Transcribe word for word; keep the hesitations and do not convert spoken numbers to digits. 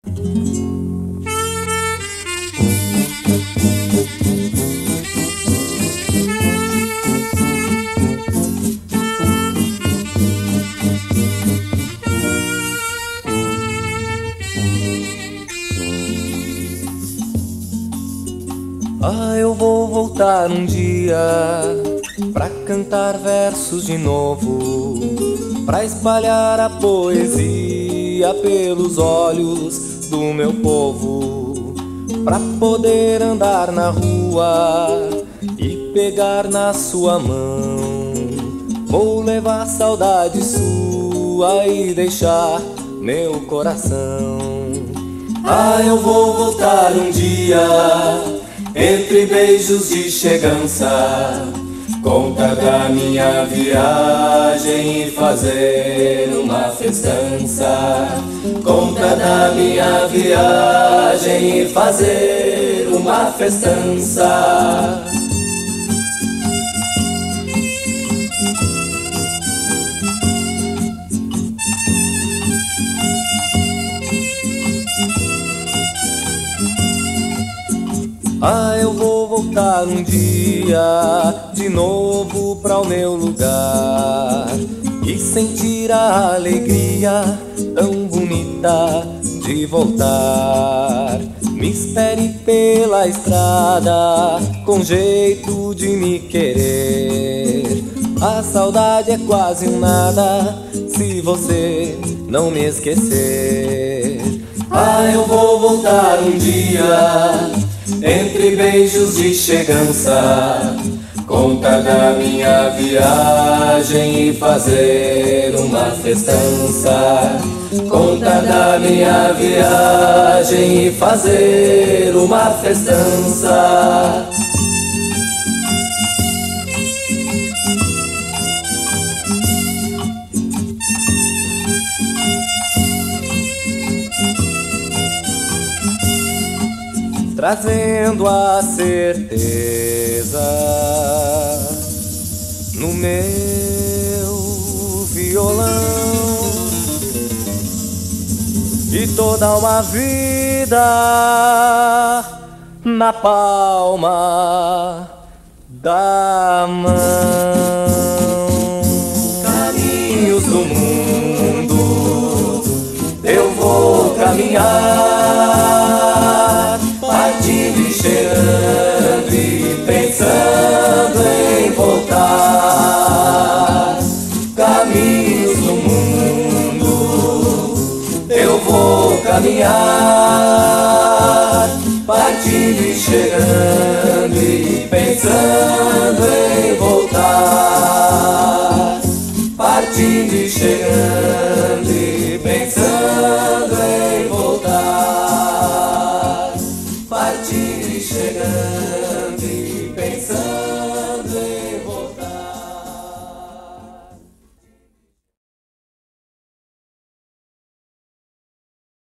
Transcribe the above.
Ah, eu vou voltar um dia pra cantar versos de novo, pra espalhar a poesia pelos olhos do meu povo, pra poder andar na rua e pegar na sua mão. Vou levar saudade sua e deixar meu coração. Ah, eu vou voltar um dia entre beijos de chegança, contar da minha viagem e fazer uma festança. Contar da minha viagem e fazer uma festança. Ah, eu vou voltar um dia de novo pra o meu lugar e sentir a alegria tão bonita de voltar. Me espere pela estrada com jeito de me querer. A saudade é quase um nada se você não me esquecer. Ah, eu vou voltar um dia entre beijos de chegança, contar da minha viagem e fazer uma festança. Contar da minha viagem e fazer uma festança. Trazendo a certeza no meu violão e toda uma vida na palma da mão. Caminhos do mundo eu vou caminhar, partindo e cheirando e pensando em voltar. Caminhos do mundo eu vou caminhar, partindo e chegando e pensando